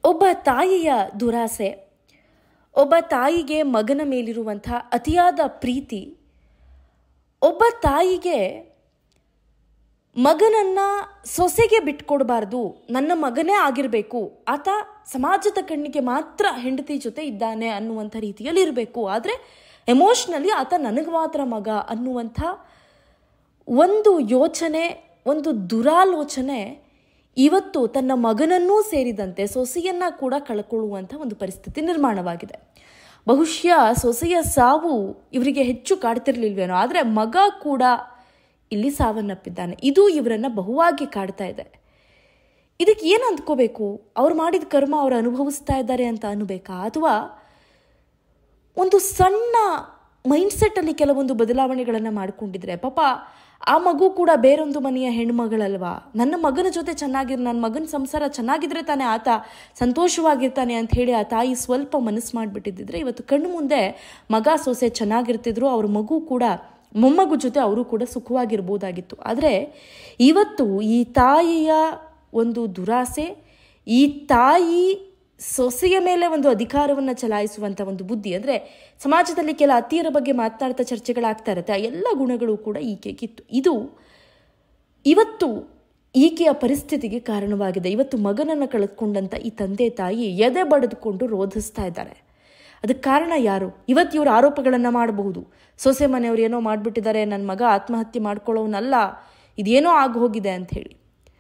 ಒಬ್ಬ ತಾಯಿಯ ದುರಾಸೆ, ಒಬ್ಬ ತಾಯಿಗೆ ಮಗನ ಮೇಲಿರುವಂಥ ಅತಿಯಾದ ಪ್ರೀತಿ, ಒಬ್ಬ ತಾಯಿಗೆ ಮಗನನ್ನು ಸೊಸೆಗೆ ಬಿಟ್ಕೊಡ್ಬಾರ್ದು, ನನ್ನ ಮಗನೇ ಆಗಿರಬೇಕು, ಆತ ಸಮಾಜದ ಕಣ್ಣಿಗೆ ಮಾತ್ರ ಹೆಂಡತಿ ಜೊತೆ ಇದ್ದಾನೆ ಅನ್ನುವಂಥ ರೀತಿಯಲ್ಲಿ ಇರಬೇಕು, ಆದರೆ ಎಮೋಷ್ನಲಿ ಆತ ನನಗೆ ಮಾತ್ರ ಮಗ ಅನ್ನುವಂಥ ಒಂದು ಯೋಚನೆ, ಒಂದು ದುರಾಲೋಚನೆ ಇವತ್ತು ತನ್ನ ಮಗನನ್ನೂ ಸೇರಿದಂತೆ ಸೊಸೆಯನ್ನು ಕೂಡ ಕಳ್ಕೊಳ್ಳುವಂಥ ಒಂದು ಪರಿಸ್ಥಿತಿ ನಿರ್ಮಾಣವಾಗಿದೆ. ಬಹುಶಃ ಸೊಸೆಯ ಸಾವು ಇವರಿಗೆ ಹೆಚ್ಚು ಕಾಡ್ತಿರ್ಲಿಲ್ವೇನೋ, ಆದರೆ ಮಗ ಕೂಡ ಇಲ್ಲಿ ಸಾವನ್ನಪ್ಪಿದ್ದಾನೆ. ಇದು ಇವರನ್ನು ಬಹುವಾಗಿ ಕಾಡ್ತಾ ಇದೆ. ಇದಕ್ಕೆ ಏನು ಅಂದ್ಕೋಬೇಕು? ಅವ್ರು ಮಾಡಿದ ಕರ್ಮ ಅವರು ಅನುಭವಿಸ್ತಾ ಇದ್ದಾರೆ ಅಂತ ಅನ್ನಬೇಕಾ, ಅಥವಾ ಒಂದು ಸಣ್ಣ ಮೈಂಡ್ಸೆಟ್ಟಲ್ಲಿ ಕೆಲವೊಂದು ಬದಲಾವಣೆಗಳನ್ನು ಮಾಡಿಕೊಂಡಿದ್ರೆ, ಪಾಪ ಆ ಮಗು ಕೂಡ ಬೇರೊಂದು ಮನೆಯ ಹೆಣ್ಮಗಳಲ್ವಾ, ನನ್ನ ಮಗನ ಜೊತೆ ನನ್ನ ಮಗನ ಸಂಸಾರ ಚೆನ್ನಾಗಿದ್ರೆ ತಾನೇ ಆತ ಸಂತೋಷವಾಗಿರ್ತಾನೆ ಅಂತ ಹೇಳಿ ಆ ತಾಯಿ ಸ್ವಲ್ಪ ಮನಸ್ಸು ಮಾಡಿಬಿಟ್ಟಿದ್ದಿದ್ರೆ ಇವತ್ತು ಕಣ್ಣು ಮುಂದೆ ಮಗ ಸೊಸೆ ಚೆನ್ನಾಗಿರ್ತಿದ್ರು, ಅವ್ರ ಮಗು ಕೂಡ ಮೊಮ್ಮಗು ಜೊತೆ ಅವರು ಕೂಡ ಸುಖವಾಗಿರ್ಬೋದಾಗಿತ್ತು. ಆದರೆ ಇವತ್ತು ಈ ತಾಯಿಯ ಒಂದು ದುರಾಸೆ, ಈ ತಾಯಿ ಸೊಸೆಯ ಮೇಲೆ ಒಂದು ಅಧಿಕಾರವನ್ನು ಚಲಾಯಿಸುವಂಥ ಒಂದು ಬುದ್ಧಿ, ಅಂದರೆ ಸಮಾಜದಲ್ಲಿ ಕೆಲ ಅತ್ತಿಯರ ಬಗ್ಗೆ ಮಾತನಾಡ್ತಾ ಚರ್ಚೆಗಳಾಗ್ತಾ ಇರುತ್ತೆ, ಆ ಎಲ್ಲ ಗುಣಗಳು ಕೂಡ ಈಕೆಗಿತ್ತು. ಇದು ಇವತ್ತು ಈಕೆಯ ಪರಿಸ್ಥಿತಿಗೆ ಕಾರಣವಾಗಿದೆ. ಇವತ್ತು ಮಗನನ್ನು ಕಳೆದುಕೊಂಡಂಥ ಈ ತಂದೆ ತಾಯಿ ಎದೆ ಬಡಿದುಕೊಂಡು ರೋಧಿಸ್ತಾ ಇದ್ದಾರೆ. ಅದಕ್ಕೆ ಕಾರಣ ಯಾರು? ಇವತ್ತು ಇವರು ಆರೋಪಗಳನ್ನು ಮಾಡಬಹುದು, ಸೊಸೆ ಮನೆಯವರು ಏನೋ ಮಾಡಿಬಿಟ್ಟಿದ್ದಾರೆ, ನನ್ನ ಮಗ ಆತ್ಮಹತ್ಯೆ ಮಾಡ್ಕೊಳ್ಳೋನಲ್ಲ, ಇದೇನೋ ಆಗಿ ಹೋಗಿದೆ ಅಂಥೇಳಿ.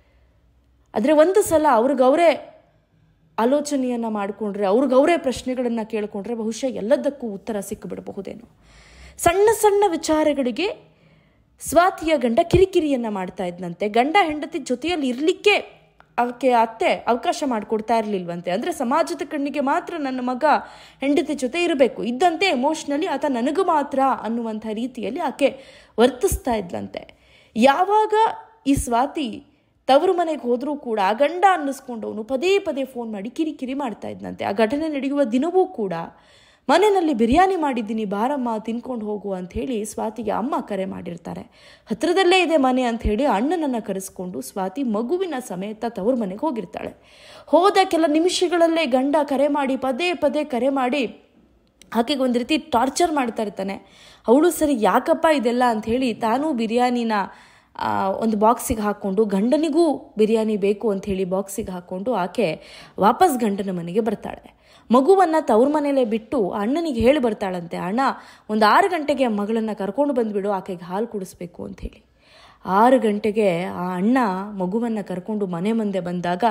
ಆದರೆ ಒಂದು ಸಲ ಅವ್ರಿಗವರೇ ಆಲೋಚನೆಯನ್ನು ಮಾಡಿಕೊಂಡ್ರೆ, ಅವ್ರಿಗವರೇ ಪ್ರಶ್ನೆಗಳನ್ನು ಕೇಳಿಕೊಂಡ್ರೆ ಬಹುಶಃ ಎಲ್ಲದಕ್ಕೂ ಉತ್ತರ ಸಿಕ್ಕಿಬಿಡಬಹುದೇನೋ. ಸಣ್ಣ ಸಣ್ಣ ವಿಚಾರಗಳಿಗೆ ಸ್ವಾತಿಯ ಗಂಡ ಕಿರಿಕಿರಿಯನ್ನು ಮಾಡ್ತಾ ಇದ್ದಂತೆ. ಗಂಡ ಹೆಂಡತಿ ಜೊತೆಯಲ್ಲಿ ಇರಲಿಕ್ಕೆ ಆಕೆ ಅತ್ತೆ ಅವಕಾಶ ಮಾಡಿಕೊಡ್ತಾ ಇರಲಿಲ್ವಂತೆ. ಅಂದರೆ ಸಮಾಜದ ಕಣ್ಣಿಗೆ ಮಾತ್ರ ನನ್ನ ಮಗ ಹೆಂಡತಿ ಜೊತೆ ಇರಬೇಕು, ಇದ್ದಂತೆ ಎಮೋಷ್ನಲಿ ಆತ ನನಗೂ ಮಾತ್ರ ಅನ್ನುವಂಥ ರೀತಿಯಲ್ಲಿ ಆಕೆ ವರ್ತಿಸ್ತಾ ಇದ್ಲಂತೆ. ಯಾವಾಗ ಈ ಸ್ವಾತಿ ತವರು ಮನೆಗೆ ಹೋದರೂ ಕೂಡ ಆ ಗಂಡ ಅನ್ನಿಸ್ಕೊಂಡವನು ಪದೇ ಪದೇ ಫೋನ್ ಮಾಡಿ ಕಿರಿಕಿರಿ ಮಾಡ್ತಾ ಇದ್ದಂತೆ. ಆ ಘಟನೆ ನಡೆಯುವ ದಿನವೂ ಕೂಡ ಮನೆಯಲ್ಲಿ ಬಿರಿಯಾನಿ ಮಾಡಿದ್ದೀನಿ, ಬಾರಮ್ಮ ತಿನ್ಕೊಂಡು ಹೋಗು ಅಂಥೇಳಿ ಸ್ವಾತಿಗೆ ಅಮ್ಮ ಕರೆ ಮಾಡಿರ್ತಾರೆ. ಹತ್ತಿರದಲ್ಲೇ ಇದೆ ಮನೆ ಅಂಥೇಳಿ ಅಣ್ಣನನ್ನು ಕರೆಸ್ಕೊಂಡು ಸ್ವಾತಿ ಮಗುವಿನ ಸಮೇತ ತವರು ಮನೆಗೆ ಹೋಗಿರ್ತಾಳೆ. ಹೋದ ಕೆಲ ನಿಮಿಷಗಳಲ್ಲೇ ಗಂಡ ಕರೆ ಮಾಡಿ ಪದೇ ಪದೇ ಕರೆ ಮಾಡಿ ಆಕೆಗೆ ಒಂದು ರೀತಿ ಟಾರ್ಚರ್ ಮಾಡ್ತಾ ಇರ್ತಾನೆ. ಅವಳು ಸರಿ ಯಾಕಪ್ಪ ಇದೆಲ್ಲ ಅಂಥೇಳಿ ತಾನೂ ಬಿರಿಯಾನಿನ ಒಂದು ಬಾಕ್ಸಿಗೆ ಹಾಕ್ಕೊಂಡು, ಗಂಡನಿಗೂ ಬಿರಿಯಾನಿ ಬೇಕು ಅಂಥೇಳಿ ಬಾಕ್ಸಿಗೆ ಹಾಕ್ಕೊಂಡು ಆಕೆ ವಾಪಸ್ ಗಂಡನ ಮನೆಗೆ ಬರ್ತಾಳೆ. ಮಗುವನ್ನು ತವ್ರ ಮನೆಯಲ್ಲೇ ಬಿಟ್ಟು ಅಣ್ಣನಿಗೆ ಹೇಳಿ ಬರ್ತಾಳಂತೆ, ಅಣ್ಣ ಒಂದು 6 ಗಂಟೆಗೆ ಮಗಳನ್ನು ಕರ್ಕೊಂಡು ಬಂದುಬಿಡು, ಆಕೆಗೆ ಹಾಲು ಕುಡಿಸ್ಬೇಕು ಅಂಥೇಳಿ. 6 ಗಂಟೆಗೆ ಆ ಅಣ್ಣ ಮಗುವನ್ನು ಕರ್ಕೊಂಡು ಮನೆ ಮುಂದೆ ಬಂದಾಗ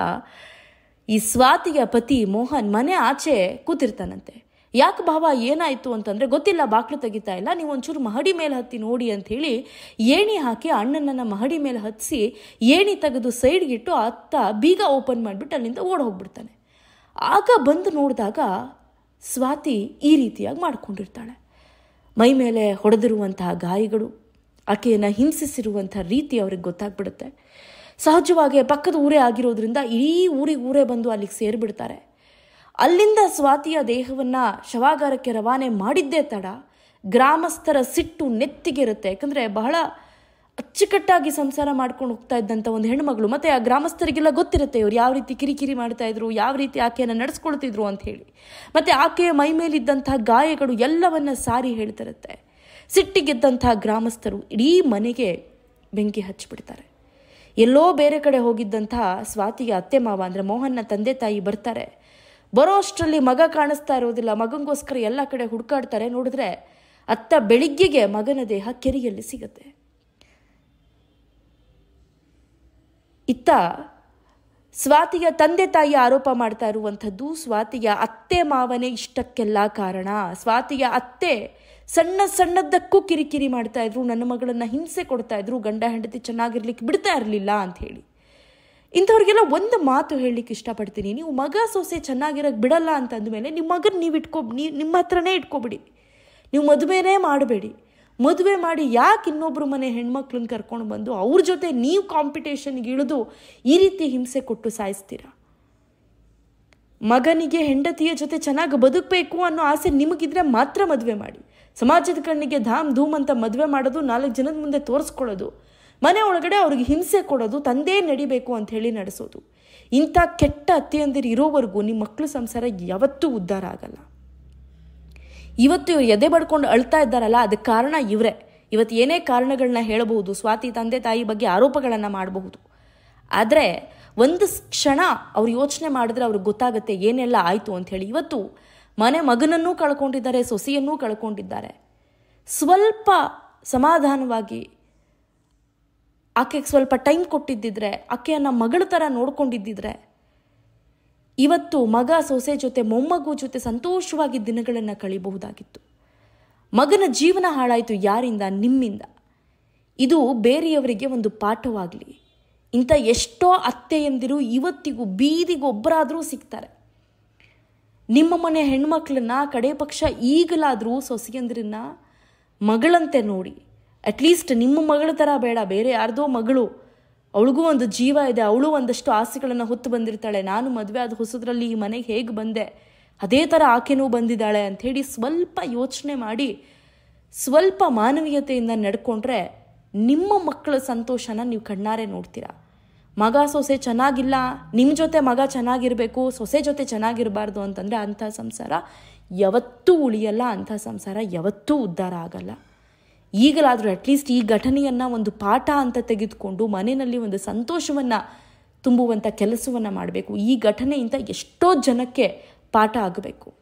ಈ ಸ್ವಾತಿಯ ಪತಿ ಮೋಹನ್ ಮನೆ ಆಚೆ ಕೂತಿರ್ತಾನಂತೆ. ಯಾಕೆ ಭಾವ ಏನಾಯಿತು ಅಂತಂದರೆ, ಗೊತ್ತಿಲ್ಲ, ಬಾಕ್ಲು ತೆಗಿತಾ ಇಲ್ಲ, ನೀವು ಒಂಚೂರು ಮಹಡಿ ಮೇಲೆ ಹತ್ತಿ ನೋಡಿ ಅಂಥೇಳಿ ಏಣಿ ಹಾಕಿ ಅಣ್ಣನನ್ನು ಮಹಡಿ ಮೇಲೆ ಹತ್ತಿಸಿ ಏಣಿ ತೆಗೆದು ಸೈಡ್ಗಿಟ್ಟು ಅತ್ತ ಬೀಗ ಓಪನ್ ಮಾಡಿಬಿಟ್ಟು ಅಲ್ಲಿಂದ ಓಡಿ ಹೋಗ್ಬಿಡ್ತಾನೆ. ಆಗ ಬಂದು ನೋಡಿದಾಗ ಸ್ವಾತಿ ಈ ರೀತಿಯಾಗಿ ಮಾಡ್ಕೊಂಡಿರ್ತಾಳೆ. ಮೈ ಮೇಲೆ ಹೊಡೆದಿರುವಂತಹ ಗಾಯಗಳು, ಆಕೆಯನ್ನು ಹಿಂಸಿಸಿರುವಂಥ ರೀತಿ ಅವ್ರಿಗೆ ಗೊತ್ತಾಗ್ಬಿಡುತ್ತೆ. ಸಹಜವಾಗಿ ಪಕ್ಕದ ಊರೇ ಆಗಿರೋದ್ರಿಂದ ಇಡೀ ಊರೇ ಬಂದು ಅಲ್ಲಿಗೆ ಸೇರಿಬಿಡ್ತಾರೆ. ಅಲ್ಲಿಂದ ಸ್ವಾತಿಯ ದೇಹವನ್ನು ಶವಾಗಾರಕ್ಕೆ ರವಾನೆ ಮಾಡಿದ್ದೇ ತಡ ಗ್ರಾಮಸ್ಥರ ಸಿಟ್ಟು ನೆತ್ತಿಗಿರುತ್ತೆ. ಯಾಕಂದರೆ ಬಹಳ ಅಚ್ಚುಕಟ್ಟಾಗಿ ಸಂಸಾರ ಮಾಡ್ಕೊಂಡು ಹೋಗ್ತಾ ಇದ್ದಂಥ ಒಂದು ಹೆಣ್ಮಗಳು, ಮತ್ತು ಆ ಗ್ರಾಮಸ್ಥರಿಗೆಲ್ಲ ಗೊತ್ತಿರುತ್ತೆ ಇವ್ರು ಯಾವ ರೀತಿ ಕಿರಿಕಿರಿ ಮಾಡ್ತಾಯಿದ್ರು, ಯಾವ ರೀತಿ ಆಕೆಯನ್ನು ನಡೆಸ್ಕೊಳ್ತಿದ್ರು ಅಂಥೇಳಿ. ಮತ್ತು ಆಕೆಯ ಮೈ ಮೇಲಿದ್ದಂತಹ ಗಾಯಗಳು ಎಲ್ಲವನ್ನ ಸಾರಿ ಹೇಳ್ತಿರುತ್ತೆ. ಸಿಟ್ಟಿಗೆದ್ದಂಥ ಗ್ರಾಮಸ್ಥರು ಇಡೀ ಮನೆಗೆ ಬೆಂಕಿ ಹಚ್ಚಿಬಿಡ್ತಾರೆ. ಎಲ್ಲೋ ಬೇರೆ ಕಡೆ ಹೋಗಿದ್ದಂಥ ಸ್ವಾತಿಯ ಅತ್ತೆ ಮಾವ ಅಂದರೆ ಮೋಹನ್ನ ತಂದೆ ತಾಯಿ ಬರ್ತಾರೆ. ಬರೋ ಅಷ್ಟರಲ್ಲಿ ಮಗ ಕಾಣಿಸ್ತಾ ಇರೋದಿಲ್ಲ. ಮಗನಿಗೋಸ್ಕರ ಎಲ್ಲ ಕಡೆ ಹುಡುಕಾಡ್ತಾರೆ. ನೋಡಿದ್ರೆ ಅತ್ತ ಬೆಳಿಗ್ಗೆಗೆ ಮಗನ ದೇಹ ಕೆರೆಯಲ್ಲಿ ಸಿಗುತ್ತೆ. ಇತ್ತ ಸ್ವಾತಿಯ ತಂದೆ ತಾಯಿ ಆರೋಪ ಮಾಡ್ತಾ ಇರುವಂಥದ್ದು ಸ್ವಾತಿಯ ಅತ್ತೆ ಮಾವನೇ ಇಷ್ಟಕ್ಕೆಲ್ಲ ಕಾರಣ. ಸ್ವಾತಿಯ ಅತ್ತೆ ಸಣ್ಣದಕ್ಕೂ ಕಿರಿಕಿರಿ ಮಾಡ್ತಾ ಇದ್ರು, ನನ್ನ ಮಗಳನ್ನು ಹಿಂಸೆ ಕೊಡ್ತಾ ಇದ್ರು, ಗಂಡ ಹೆಂಡತಿ ಚೆನ್ನಾಗಿರ್ಲಿಕ್ಕೆ ಬಿಡ್ತಾ ಇರಲಿಲ್ಲ ಅಂಥೇಳಿ. ಇಂಥವ್ರಿಗೆಲ್ಲ ಒಂದು ಮಾತು ಹೇಳಲಿಕ್ಕೆ ಇಷ್ಟಪಡ್ತೀನಿ, ನೀವು ಮಗ ಸೊಸೆ ಚೆನ್ನಾಗಿರೋಕ್ಕೆ ಬಿಡಲ್ಲ ಅಂತ ಅಂದಮೇಲೆ ನಿಮ್ಮ ಮಗನ ನಿಮ್ಮ ಹತ್ರನೇ ಇಟ್ಕೊಬಿಡಿ. ನೀವು ಮದುವೆನೇ ಮಾಡಬೇಡಿ. ಮದುವೆ ಮಾಡಿ ಯಾಕೆ ಇನ್ನೊಬ್ಬರು ಮನೆ ಹೆಣ್ಮಕ್ಳನ್ನ ಕರ್ಕೊಂಡು ಬಂದು ಅವ್ರ ಜೊತೆ ನೀವು ಕಾಂಪಿಟೇಷನ್ಗೆ ಇಳಿದು ಈ ರೀತಿ ಹಿಂಸೆ ಕೊಟ್ಟು ಸಾಯಿಸ್ತೀರಾ? ಮಗನಿಗೆ ಹೆಂಡತಿಯ ಜೊತೆ ಚೆನ್ನಾಗಿ ಬದುಕಬೇಕು ಅನ್ನೋ ಆಸೆ ನಿಮಗಿದ್ರೆ ಮಾತ್ರ ಮದುವೆ ಮಾಡಿ. ಸಮಾಜದ ಕಣ್ಣಿಗೆ ಧಾಮ್ ಧೂಮ್ ಅಂತ ಮದುವೆ ಮಾಡೋದು, 4 ಜನದ ಮುಂದೆ ತೋರಿಸ್ಕೊಳ್ಳೋದು, ಮನೆ ಒಳಗಡೆ ಅವ್ರಿಗೆ ಹಿಂಸೆ ಕೊಡೋದು, ತಂದೆ ನಡಿಬೇಕು ಅಂತ ಹೇಳಿ ನಡೆಸೋದು, ಇಂಥ ಕೆಟ್ಟ ಅತ್ತೆಯಂದಿರು ಇರೋವರೆಗೂ ನಿಮ್ಮ ಮಕ್ಕಳು ಸಂಸಾರ ಯಾವತ್ತೂ ಉದ್ಧಾರ ಆಗಲ್ಲ. ಇವತ್ತು ಇವ್ರು ಎದೆ ಬಡ್ಕೊಂಡು ಅಳ್ತಾ ಇದ್ದಾರಲ್ಲ, ಅದಕ್ಕೆ ಕಾರಣ ಇವರೇ. ಇವತ್ತು ಏನೇ ಕಾರಣಗಳನ್ನ ಹೇಳಬಹುದು, ಸ್ವಾತಿ ತಂದೆ ತಾಯಿ ಬಗ್ಗೆ ಆರೋಪಗಳನ್ನು ಮಾಡಬಹುದು. ಆದರೆ ಒಂದು ಕ್ಷಣ ಅವ್ರು ಯೋಚನೆ ಮಾಡಿದ್ರೆ ಅವ್ರಿಗೆ ಗೊತ್ತಾಗುತ್ತೆ ಏನೆಲ್ಲ ಆಯಿತು ಅಂಥೇಳಿ. ಇವತ್ತು ಮಗನನ್ನೂ ಕಳ್ಕೊಂಡಿದ್ದಾರೆ, ಸೊಸೆಯನ್ನೂ ಕಳ್ಕೊಂಡಿದ್ದಾರೆ. ಸ್ವಲ್ಪ ಸಮಾಧಾನವಾಗಿ ಆಕೆಗೆ ಸ್ವಲ್ಪ ಟೈಮ್ ಕೊಟ್ಟಿದ್ದಿದ್ರೆ, ಆಕೆಯನ್ನು ಮಗಳ ಥರ ನೋಡ್ಕೊಂಡಿದ್ದಿದ್ರೆ, ಇವತ್ತು ಮಗ ಸೊಸೆ ಜೊತೆ ಮೊಮ್ಮಗು ಜೊತೆ ಸಂತೋಷವಾಗಿ ದಿನಗಳನ್ನು ಕಳಿಬಹುದಾಗಿತ್ತು. ಮಗನ ಜೀವನ ಹಾಳಾಯಿತು. ಯಾರಿಂದ? ನಿಮ್ಮಿಂದ. ಇದು ಬೇರೆಯವರಿಗೆ ಒಂದು ಪಾಠವಾಗಲಿ. ಇಂಥ ಎಷ್ಟೋ ಅತ್ತೆಯಂದಿರು ಇವತ್ತಿಗೂ ಬೀದಿಗೆ ಒಬ್ಬರಾದರೂ ಸಿಗ್ತಾರೆ. ನಿಮ್ಮ ಮನೆ ಹೆಣ್ಮಕ್ಳನ್ನ ಕಡೆ ಪಕ್ಷ ಈಗಲಾದರೂ ಸೊಸೆಯಂದ್ರನ್ನ ಮಗಳಂತೆ ನೋಡಿ. ಅಟ್ಲೀಸ್ಟ್ ನಿಮ್ಮ ಮಗಳ ಥರ ಬೇಡ, ಬೇರೆ ಯಾರ್ದೋ ಮಗಳು, ಅವಳಿಗೂ ಒಂದು ಜೀವ ಇದೆ, ಅವಳು ಒಂದಷ್ಟು ಆಸೆಗಳನ್ನು ಹೊತ್ತು ಬಂದಿರ್ತಾಳೆ. ನಾನು ಮದುವೆ ಆದ ಹೊಸದ್ರಲ್ಲಿ ಈ ಮನೆಗೆ ಹೇಗೆ ಬಂದೆ, ಅದೇ ಥರ ಆಕೆನೂ ಬಂದಿದ್ದಾಳೆ ಅಂಥೇಳಿ ಸ್ವಲ್ಪ ಯೋಚನೆ ಮಾಡಿ ಸ್ವಲ್ಪ ಮಾನವೀಯತೆಯಿಂದ ನಡ್ಕೊಂಡ್ರೆ ನಿಮ್ಮ ಮಕ್ಕಳ ಸಂತೋಷನ ನೀವು ಕಣ್ಣಾರೆ ನೋಡ್ತೀರಾ. ಮಗ ಸೊಸೆ ಚೆನ್ನಾಗಿಲ್ಲ, ನಿಮ್ಮ ಜೊತೆ ಮಗ ಚೆನ್ನಾಗಿರಬೇಕು, ಸೊಸೆ ಜೊತೆ ಚೆನ್ನಾಗಿರಬಾರ್ದು ಅಂತಂದರೆ ಅಂಥ ಸಂಸಾರ ಯಾವತ್ತೂ ಉಳಿಯಲ್ಲ, ಅಂಥ ಸಂಸಾರ ಯಾವತ್ತೂ ಉದ್ಧಾರ ಆಗಲ್ಲ. ಈಗಲಾದರೂ ಅಟ್ಲೀಸ್ಟ್ ಈ ಘಟನೆಯನ್ನು ಒಂದು ಪಾಠ ಅಂತ ತೆಗೆದುಕೊಂಡು ಮನೆಯಲ್ಲಿ ಒಂದು ಸಂತೋಷವನ್ನು ತುಂಬುವಂಥ ಕೆಲಸವನ್ನು ಮಾಡಬೇಕು. ಈ ಘಟನೆಯಿಂದ ಎಷ್ಟೋ ಜನಕ್ಕೆ ಪಾಠ ಆಗಬೇಕು.